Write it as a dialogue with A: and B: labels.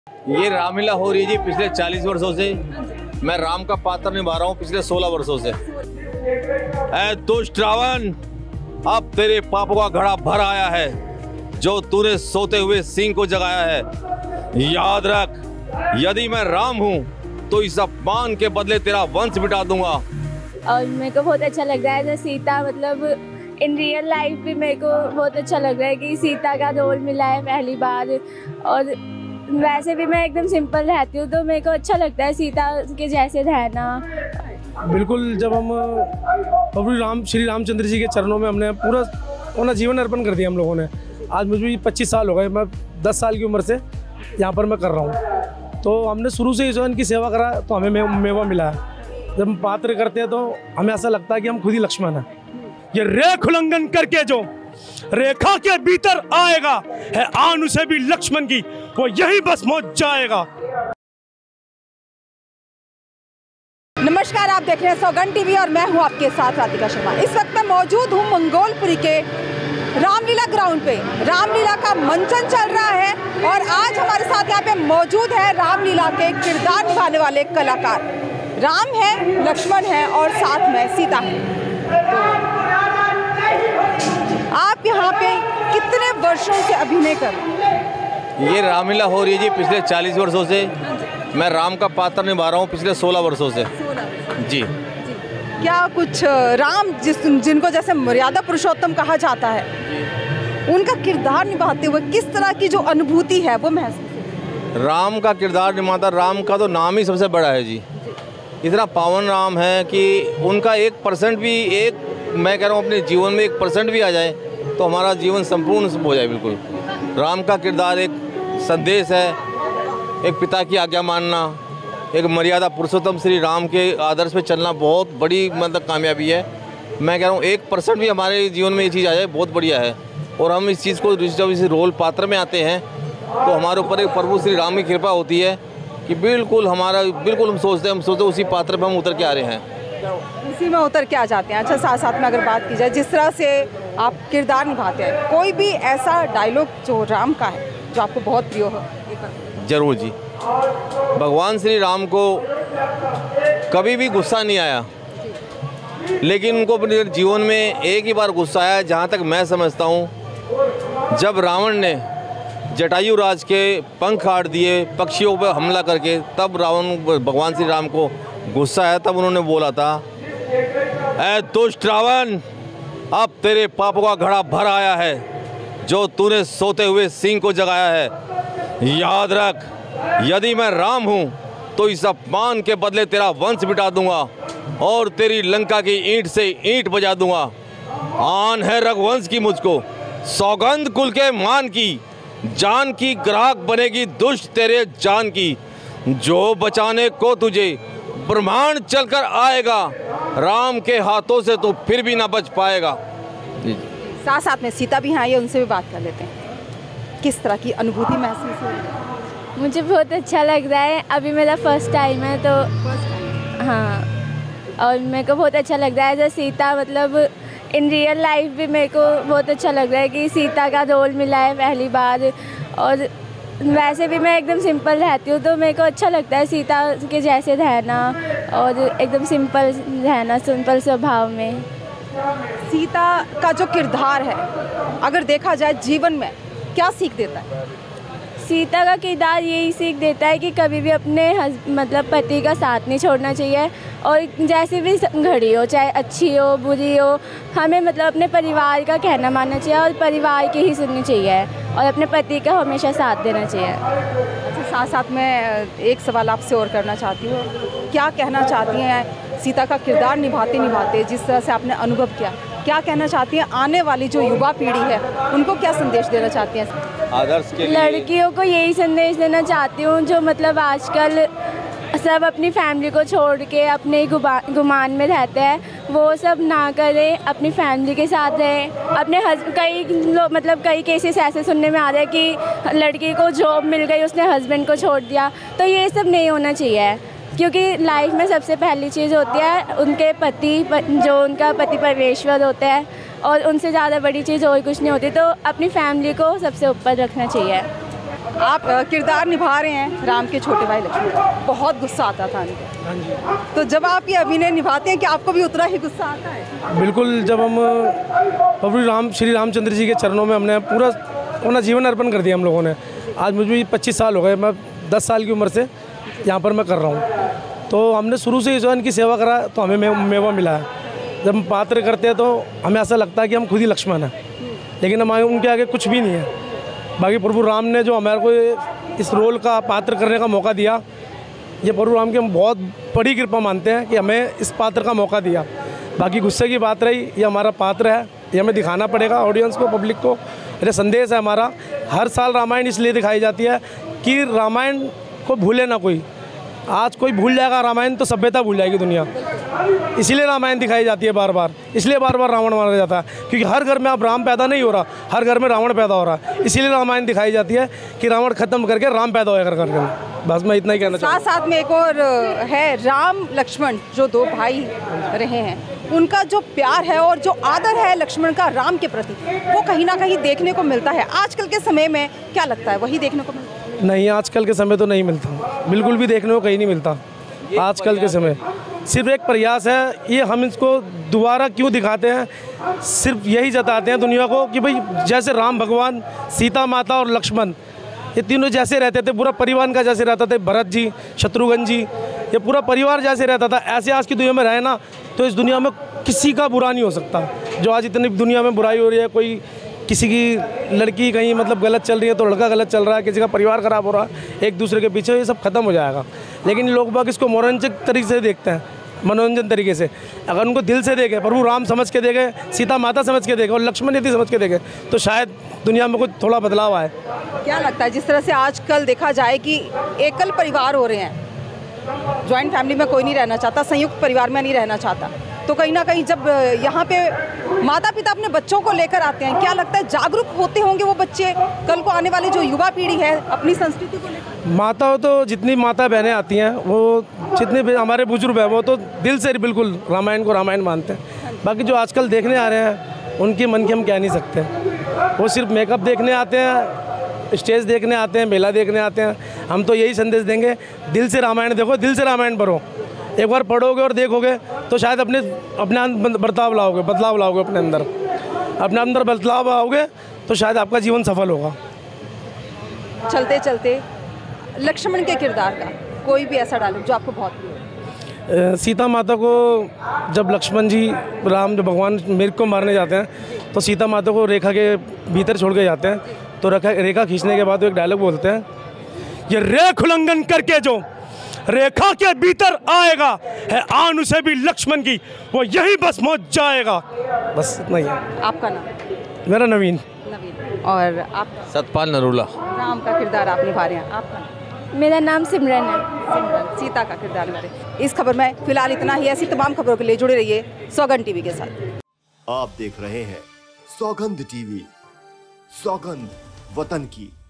A: ये रामलीला हो रही है जी पिछले 40 वर्षों से। मैं राम का पात्र निभा रहा हूँ पिछले 16 वर्षों से। ऐ दुष्ट रावण, अब तेरे पापों का घड़ा भर आया है, जो तूने सोते हुए सिंह को जगाया है। याद रख, यदि मैं राम हूँ तो इस अपमान के बदले तेरा वंश मिटा दूंगा।
B: और मेरे को बहुत अच्छा लग रहा है जो सीता मतलब इन रियल लाइफ भी मेरे को बहुत अच्छा लग रहा है कि सीता का रोल मिला है पहली बार। और वैसे भी मैं एकदम सिंपल रहती हूँ तो मेरे को अच्छा लगता है सीता के जैसे रहना।
C: बिल्कुल, जब हम प्रभु श्री रामचंद्र जी के चरणों में हमने पूरा अपना जीवन अर्पण कर दिया हम लोगों ने। आज मुझे 25 साल हो गए, मैं 10 साल की उम्र से यहाँ पर मैं कर रहा हूँ। तो हमने शुरू से जो इनकी सेवा करा तो हमें मेवा मिला है। जब हम पात्र करते हैं तो हमें ऐसा लगता है कि हम खुद ही लक्ष्मण हैं। ये रेख उल्लंघन करके जो रेखा के भीतर आएगा है आन उसे भी लक्ष्मण की, वो यही बस मौज जाएगा।
D: नमस्कार, आप देख रहे हैं सौगंध टीवी और मैं हूं आपके साथ राधिका शर्मा। इस वक्त मैं मौजूद हूं मंगोलपुरी के रामलीला ग्राउंड पे। रामलीला का मंचन चल रहा है और आज हमारे साथ यहाँ पे मौजूद है रामलीला के किरदार निभाने वाले कलाकार। राम है, लक्ष्मण है और साथ में सीता है। आप यहाँ पे कितने वर्षों से अभिनय कर रहे हैं?
A: ये रामलीला हो रही है जी पिछले 40 वर्षों से। मैं राम का पात्र निभा रहा हूँ पिछले 16 वर्षों से जी।
D: क्या कुछ राम जिनको जैसे मर्यादा पुरुषोत्तम कहा जाता है, उनका किरदार निभाते हुए किस तरह की जो अनुभूति है वो महसूस?
A: राम का किरदार निभाता, राम का तो नाम ही सबसे बड़ा है जी। इतना पावन राम है कि उनका 1% भी, मैं कह रहा हूँ अपने जीवन में 1% भी आ जाए तो हमारा जीवन संपूर्ण हो जाए। बिल्कुल, राम का किरदार एक संदेश है, एक पिता की आज्ञा मानना, एक मर्यादा पुरुषोत्तम श्री राम के आदर्श पे चलना बहुत बड़ी मतलब कामयाबी है। मैं कह रहा हूँ 1% भी हमारे जीवन में ये चीज़ आ जाए बहुत बढ़िया है। और हम इस चीज़ को जब इस रोल पात्र में आते हैं तो हमारे ऊपर एक प्रभु श्री राम की कृपा होती है कि बिल्कुल हम सोचते उसी पात्र पर हम उतर के आ रहे हैं,
D: उसी में उतर के आ जाते हैं। अच्छा, साथ साथ में अगर बात की जाए जिस तरह से आप किरदार निभाते हैं, कोई भी ऐसा डायलॉग जो राम का है जो आपको बहुत प्रिय हो?
A: जरूर जी। भगवान श्री राम को कभी भी गुस्सा नहीं आया, लेकिन उनको अपने जीवन में एक ही बार गुस्सा आया, जहाँ तक मैं समझता हूँ, जब रावण ने जटायु राज के पंख काट दिए पक्षियों पर हमला करके, तब भगवान श्री राम को गुस्सा आया। तब उन्होंने बोला था, ऐ दुष्ट रावण, अब तेरे पापों का घड़ा भर आया है, जो तूने सोते हुए सिंह को जगाया है। याद रख, यदि मैं राम हूँ तो इस अपमान के बदले तेरा वंश मिटा दूंगा और तेरी लंका की ईंट से ईंट बजा दूंगा। आन है रघुवंश की मुझको, सौगंध कुल के मान की, जान की ग्राहक बनेगी दुष्ट तेरे जान की। जो बचाने को तुझे ब्रह्मांड चलकर आएगा, राम के हाथों से तो फिर भी ना बच पाएगा।
D: साथ साथ में सीता भी हैं, आइए उनसे भी बात कर लेते हैं। किस तरह की अनुभूति महसूस हो रही है?
B: मुझे बहुत अच्छा लग रहा है, अभी मेरा फर्स्ट टाइम है तो हाँ। और मेरे को बहुत अच्छा लग रहा है जो सीता मतलब इन रियल लाइफ भी मेरे को बहुत अच्छा लग रहा है कि सीता का रोल मिला है पहली बार। और वैसे भी मैं एकदम सिंपल रहती हूँ तो मेरे को अच्छा लगता है सीता के जैसे रहना और एकदम सिंपल रहना, सिंपल स्वभाव में।
D: सीता का जो किरदार है अगर देखा जाए जीवन में क्या सीख देता है?
B: सीता का किरदार यही सीख देता है कि कभी भी अपने मतलब पति का साथ नहीं छोड़ना चाहिए और जैसे भी घड़ी हो, चाहे अच्छी हो बुरी हो, हमें मतलब अपने परिवार का कहना मानना चाहिए और परिवार की ही सुननी चाहिए और अपने पति का हमेशा साथ देना चाहिए।
D: अच्छा, साथ साथ मैं एक सवाल आपसे और करना चाहती हूँ, क्या कहना चाहती हैं सीता का किरदार निभाते निभाते, जिस तरह से आपने अनुभव किया, क्या कहना चाहती हैं आने वाली जो युवा पीढ़ी है उनको क्या संदेश देना चाहती हैं?
A: आदर्श के लिए
B: लड़कियों को यही संदेश देना चाहती हूँ जो मतलब आजकल सब अपनी फैमिली को छोड़ के अपने गुमान में रहते हैं, वो सब ना करें, अपनी फैमिली के साथ रहें। अपने कई केसेस ऐसे सुनने में आ रहे हैं कि लड़की को जॉब मिल गई, उसने हस्बैंड को छोड़ दिया, तो ये सब नहीं होना चाहिए। क्योंकि लाइफ में सबसे पहली चीज़ होती है उनके पति, जो उनका पति परमेश्वर होते हैं और उनसे ज़्यादा बड़ी चीज़ और कुछ नहीं होती। तो अपनी फैमिली को सबसे ऊपर रखना चाहिए।
D: आप किरदार निभा रहे हैं राम के छोटे भाई लक्ष्मण, बहुत गुस्सा आता था उनको।
C: हाँ जी।
D: तो जब आप ये अभिनय निभाते हैं कि आपको भी उतना ही गुस्सा आता है?
C: बिल्कुल, जब हम प्रभु श्री रामचंद्र जी के चरणों में हमने पूरा अपना जीवन अर्पण कर दिया हम लोगों ने। आज मुझे 25 साल हो गए, मैं 10 साल की उम्र से यहाँ पर मैं कर रहा हूँ। तो हमने शुरू से जो इनकी सेवा करा तो हमें मेवा मिला है। जब हम पात्र करते हैं तो हमें ऐसा लगता है कि हम खुद ही लक्ष्मण हैं, लेकिन हमारे उनके आगे कुछ भी नहीं है। बाकी प्रभु राम ने जो हमारे को इस रोल का पात्र करने का मौका दिया, ये प्रभु राम की हम बहुत बड़ी कृपा मानते हैं कि हमें इस पात्र का मौका दिया। बाकी गुस्से की बात रही, ये हमारा पात्र है, ये हमें दिखाना पड़ेगा ऑडियंस को, पब्लिक को। ये संदेश है हमारा। हर साल रामायण इसलिए दिखाई जाती है कि रामायण को भूले ना कोई। आज कोई भूल जाएगा रामायण तो सभ्यता भूल जाएगी दुनिया। इसीलिए रामायण दिखाई जाती है बार बार, इसलिए बार बार रावण मारा जाता है, क्योंकि हर घर में अब राम पैदा नहीं हो रहा, हर घर में रावण पैदा हो रहा है। इसीलिए रामायण दिखाई जाती है कि रावण खत्म करके राम पैदा होगा घर घर में। बस मैं इतना ही कहना चाहता हूँ।
D: साथ में एक और है, राम लक्ष्मण जो दो भाई रहे हैं, उनका जो प्यार है और जो आदर है लक्ष्मण का राम के प्रति, वो कहीं ना कहीं देखने को मिलता है। आजकल के समय में क्या लगता है, वही देखने को मिलता है?
C: नहीं, आजकल के समय तो नहीं मिलता, बिल्कुल भी देखने को कहीं नहीं मिलता। आजकल के समय सिर्फ एक प्रयास है, ये हम इसको दोबारा क्यों दिखाते हैं, सिर्फ यही जताते हैं दुनिया को कि भाई जैसे राम भगवान, सीता माता और लक्ष्मण, ये तीनों जैसे रहते थे, पूरा परिवार का जैसे रहता था, भरत जी, शत्रुघ्न जी, ये पूरा परिवार जैसे रहता था, ऐसे आज की दुनिया में रहे ना तो इस दुनिया में किसी का बुरा नहीं हो सकता। जो आज इतनी दुनिया में बुराई हो रही है, कोई किसी की लड़की कहीं मतलब गलत चल रही है तो लड़का गलत चल रहा है, किसी का परिवार खराब हो रहा है एक दूसरे के पीछे, ये सब खत्म हो जाएगा। लेकिन लोग बाग इसको मनोरंजक तरीके से देखते हैं, मनोरंजन तरीके से। अगर उनको दिल से देखे, प्रभु राम समझ के देखे, सीता माता समझ के देखे और लक्ष्मण यदि समझ के देखे, तो शायद दुनिया में कुछ थोड़ा बदलाव आए।
D: क्या लगता है, जिस तरह से आजकल देखा जाए कि एकल परिवार हो रहे हैं, जॉइंट फैमिली में कोई नहीं रहना चाहता, संयुक्त परिवार में नहीं रहना चाहता, तो कहीं ना कहीं जब यहाँ पे माता पिता अपने बच्चों को लेकर आते हैं, क्या लगता है जागरूक होते होंगे वो बच्चे, कल को आने वाली जो युवा पीढ़ी है अपनी संस्कृति को लेकर?
C: माता तो जितनी माता बहनें आती हैं, वो जितने भी हमारे बुजुर्ग हैं, वो तो दिल से बिल्कुल रामायण को रामायण मानते हैं। बाकी जो आजकल देखने आ रहे हैं उनके मन की हम कह नहीं सकते। वो सिर्फ मेकअप देखने आते हैं, स्टेज देखने आते हैं, मेला देखने आते हैं। हम तो यही संदेश देंगे, दिल से रामायण देखो, दिल से रामायण पढ़ो। एक बार पढ़ोगे और देखोगे तो शायद अपने बर्ताव लाओगे, बदलाव लाओगे अपने अंदर बदलाव लाओगे तो शायद आपका जीवन सफल होगा।
D: चलते चलते लक्ष्मण के किरदार का कोई भी ऐसा डायलॉग जो आपको बहुत प्रिय हो?
C: सीता माता को जब लक्ष्मण जी, राम जो भगवान मेरे को मारने जाते हैं, तो सीता माता को रेखा के भीतर छोड़ के जाते हैं। तो रेखा खींचने के बाद वो एक डायलॉग बोलते हैं, ये रेख उल्लंघन करके जो रेखा के भीतर आएगा है आन उसे भी लक्ष्मण की, वो यही बस मौज जाएगा। बस इतना ही है।
D: आपका नाम?
C: मेरा नवीन।
D: नवीन। और आप?
A: सतपाल नरूला।
D: राम का किरदार आप निभा रहे हैं, आपका नाम?
B: मेरा नाम सिमरन है।
D: सिमरन। सीता का किरदार निभा रहे हैं। इस खबर में फिलहाल इतना ही। ऐसी तमाम खबरों के लिए जुड़े रहिए सौगंध टीवी के साथ।
E: आप देख रहे हैं सौगंध टीवी, सौगंध वतन की।